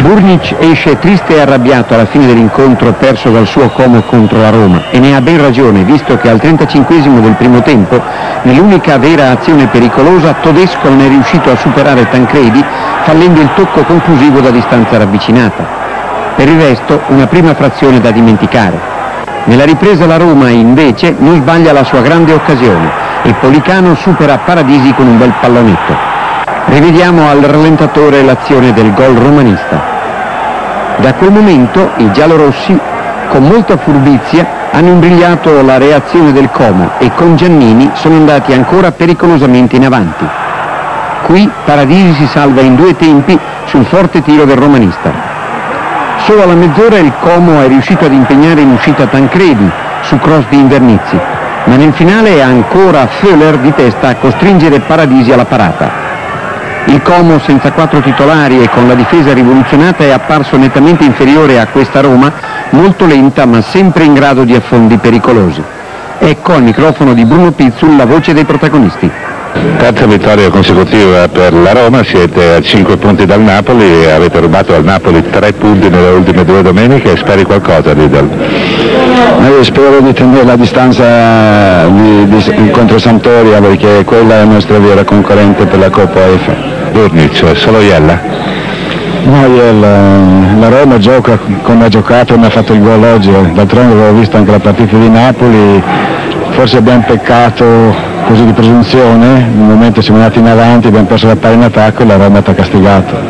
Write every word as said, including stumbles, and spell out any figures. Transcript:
Burnic esce triste e arrabbiato alla fine dell'incontro perso dal suo Como contro la Roma, e ne ha ben ragione, visto che al trentacinquesimo del primo tempo, nell'unica vera azione pericolosa, Todesco non è riuscito a superare Tancredi, fallendo il tocco conclusivo da distanza ravvicinata. Per il resto, una prima frazione da dimenticare. Nella ripresa la Roma, invece, non sbaglia la sua grande occasione e Policano supera Paradisi con un bel pallonetto. Rivediamo al rallentatore l'azione del gol romanista. Da quel momento i giallorossi, con molta furbizia, hanno imbrigliato la reazione del Como e con Giannini sono andati ancora pericolosamente in avanti. Qui Paradisi si salva in due tempi sul forte tiro del romanista. Solo alla mezz'ora il Como è riuscito ad impegnare in uscita Tancredi su cross di Invernizzi, ma nel finale è ancora Föhler di testa a costringere Paradisi alla parata. Il Como, senza quattro titolari e con la difesa rivoluzionata, è apparso nettamente inferiore a questa Roma, molto lenta ma sempre in grado di affondi pericolosi. Ecco al microfono di Bruno Pizzul la voce dei protagonisti. Terza vittoria consecutiva per la Roma, siete a cinque punti dal Napoli e avete rubato al Napoli tre punti nelle ultime due domeniche. Speri qualcosa, Lidl? Io spero di tenere la distanza di, di, contro Sampdoria, perché quella è la nostra vera concorrente per la Coppa F. Burnic, solo Iella? No, Iella, la Roma gioca come ha giocato, non ha fatto il gol oggi, d'altronde avevo visto anche la partita di Napoli, forse abbiamo peccato così di presunzione, nel momento siamo andati in avanti, abbiamo perso la palla in attacco e la Roma ti ha castigato.